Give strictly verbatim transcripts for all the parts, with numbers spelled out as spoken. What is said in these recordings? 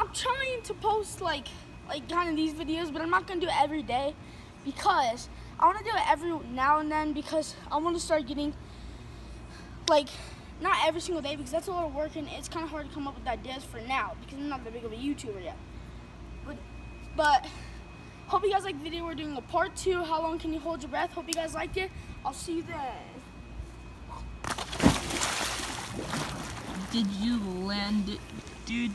I'm trying to post like like kind of these videos, but I'm not gonna do it every day because I want to do it every now and then because I want to start getting like not every single day because that's a lot of work and it's kind of hard to come up with ideas for now because I'm not that big of a YouTuber yet. But but hope you guys liked the video. We're doing a part two. How long can you hold your breath? Hope you guys liked it. I'll see you then. Did you land it, dude?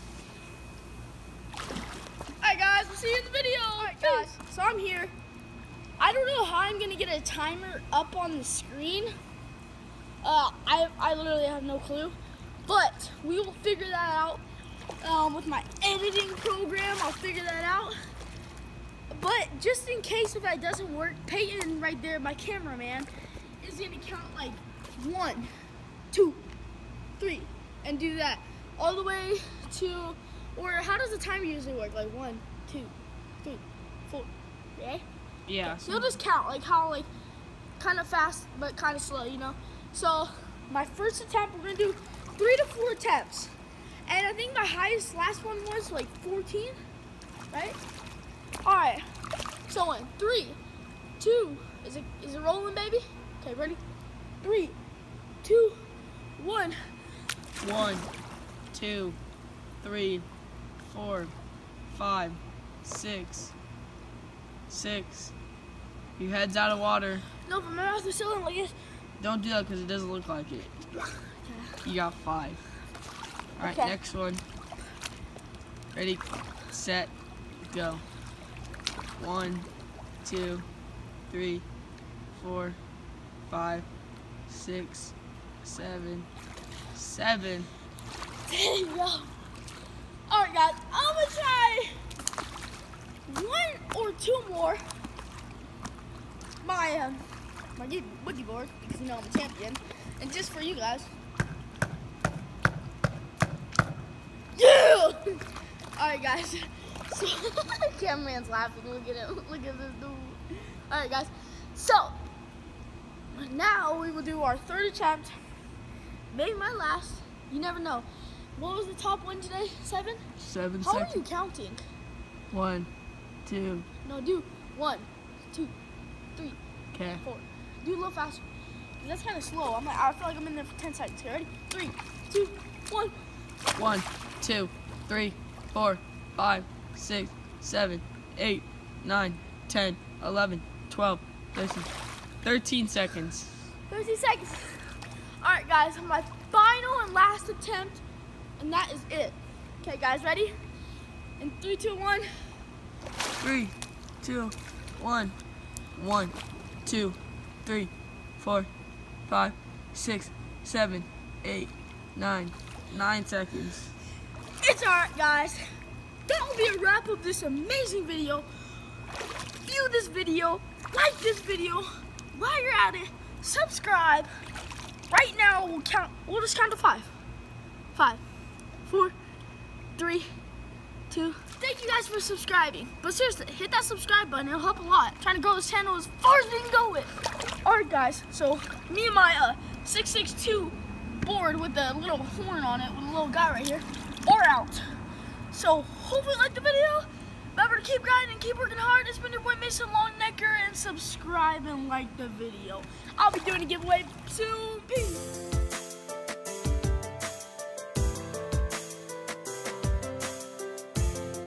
Alright guys, we'll see you in the video. Alright guys, so I'm here. I don't know how I'm gonna get a timer up on the screen. Uh, I, I literally have no clue, but we will figure that out um, with my editing program. I'll figure that out. But just in case if that doesn't work, Peyton right there, my cameraman, is gonna count like one, two, three, and do that all the way to, or how does the timer usually work? Like one, two, three, four, okay? Yeah. So you'll just count like how like kind of fast but kind of slow, you know? So my first attempt, we're gonna do three to four attempts. And I think my highest last one was like fourteen, right? All right, so in three, two, is it is it rolling, baby? Okay, ready? Three, two, one. One, two, three, four, five, six, six. Your head's out of water. No, but my mouth is still in like this. Don't do that because it doesn't look like it. Okay. You got five. All right, Okay. next one. Ready, set, go. One, two, three, four, five, six, seven, seven. There you go. All right, guys, I'm gonna try one or two more. My um, my boogie board because you know I'm a champion, and just for you guys. Yeah. All right, guys. So cameraman's laughing. Look at it. Look at this dude. All right, guys. So now we will do our third attempt. Maybe my last. You never know. What was the top one today? Seven? Seven How seconds. are you counting? One, two. No, do one, two, three, Okay. four. Do a little faster. That's kind of slow. I'm. I feel like I'm in there for ten seconds. Okay, ready? Three, two, one. One, two, three, four, five, six, seven, eight, nine, ten, eleven, twelve, thirteen. Thirteen seconds. thirty seconds. All right, guys. My final and last attempt, and that is it. Okay, guys, ready? In three, two, one. Three, two, one. One, two, three, four, five, six, seven, eight, nine. Nine seconds. It's alright, guys. That will be a wrap of this amazing video. View this video, like this video. While you're at it, subscribe. Right now, we'll count. We'll just count to five. Five, four, three, two. Thank you guys for subscribing. But seriously, hit that subscribe button. It'll help a lot. I'm trying to grow this channel as far as we can go with. Alright, guys. So me and my uh, six six two. board with the little horn on it with a little guy right here are out. So hopefully you liked the video. Remember to keep grinding and keep working hard. It's been your boy Mason Longnecker, and subscribe and like the video. I'll be doing a giveaway soon. Peace.